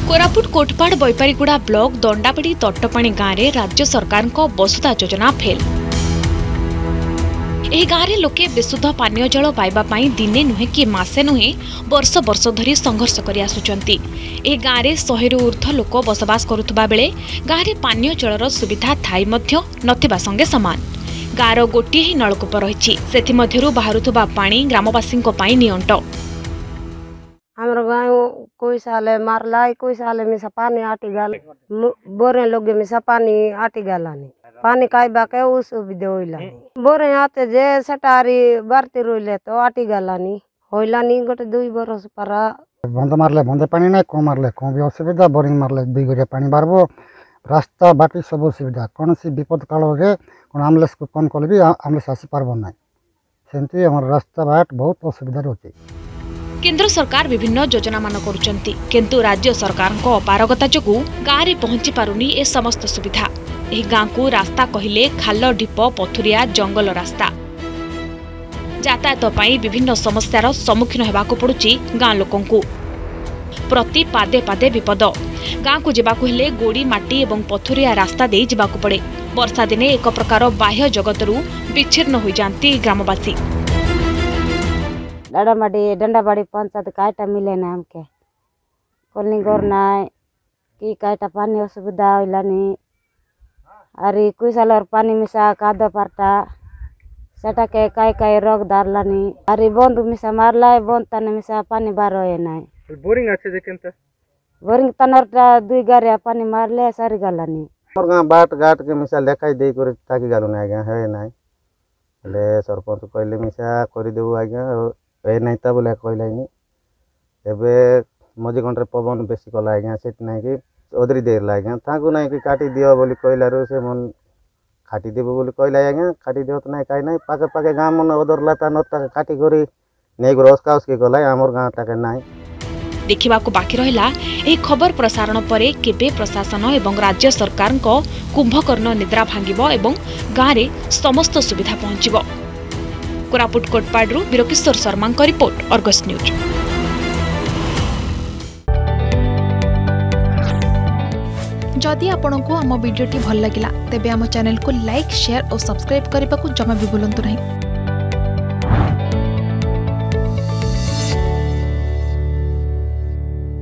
Koraput Kotpad Baipariguda block Dandapadi Tatpani गाँव में राज्य सरकार वसुधा योजना फेल। एह गाँव में लोके विशुद्ध पानीय जल पाइबापी दिने नुहे कि मासे नुहे वर्ष वर्ष धरी संघर्ष कर आसुचंती। एह गाँव में 100 रु ऊर्ध्व लोक बसवास करुवा बेले गाँव में पानीय जलर सुविधा थाई मध्य नथिबा संगे समान। गाँवर गोटे ही नलकूप रही से बाहरुवा पानी ग्रामवासी नियंट। हमारे गाँव कोई साल मारला कोई साल में पानी आटी गाल बोरे लोग में पानी आटी गालानी पानी कायबा के सुविधा होइलानी बोरे आते जे सटारी बारती रोइले तो आटी गालानी होइलानी गोटे 2 बरस पर बंद मारले बंद पानी ना को मारले को भी असुविधा बोरिंग मारले 2 गरे पानी बारबो रास्ता बाकी सब सुविधा कौन सी विपद काल रे कोन एम्बुलेंस को फोन कले भी एम्बुलेंस आसी पारबो ना सेंती हमर रास्ता बाट बहुत असुविधा रहती। केंद्र सरकार विभिन्न योजना मान करुचंती किंतु राज्य सरकार को अपारगता जोगु गाँव में पहुंची पारुनी ए समस्त सुविधा। एह गाँव को रास्ता कहले खाल ढीप पथुरिया जंगल रास्ता यातायात पई विभिन्न समस्यार सम्मुखीन हेबाकु पड़ुची गाँ लोकंकु। प्रति पादे पादे विपद गाँ को जेबाकु हेले गोड़ी माटी एवं पथुरिया रास्ता दे जिबाकु पड़े। वर्षा दिने एक प्रकार बाह्य जगतरू विच्छिन्न हो जाती ग्रामवासी। डंडाबाड़ी पंचायत काटा मिले ना हमके कोनी गोर ना कि काटा पानी असुविधा होइलानी अरे कोई साल और पानी मिसा कादा पारटा सेटा के काय रोग दारलानी अरे बंद मिसा मारला बंद तने मिसा पानी बार होए ना बोरिंग আছে যে কেনতা बोरिंग तनरटा 2 गारे पानी मारले सारी गालानी और गां बाट गाट के मिसा लेखाई देई करे ताकि गालु ना आज्ञा है ना ले सरपंच कहले मिसा करि देबो आज्ञा ए नहीं ता बोले कहलाइनी एबे मझी घंटे पवन बेसी कला आज्ञा सेट नहीं कि ओदरी देर आज्ञा ताकू नहीं कि काटी दियो बोली कहलारू से मन काटी देबो बोली कहला आज्ञा काटी दियो तो नहीं काई नहीं पाके पाके गाम मन ओदरलाता नता काटी करी नहीं ग्रोस काउस के गला हमर गां ताके नहीं देखा बाकी रहा यह खबर प्रसारण पर केबे प्रशासन एवं राज्य सरकार कुंभकर्ण निद्रा भांगिब एवं गाँव में समस्त सुविधा पहुंचब। Koraput Kotpad Virkishore Sharma report Argus news. जदि आपंक आम भिडी भल लगा तेब आम चैनल को लाइक शेयर और सब्सक्राइब करने को जमा भी भूलु नहीं।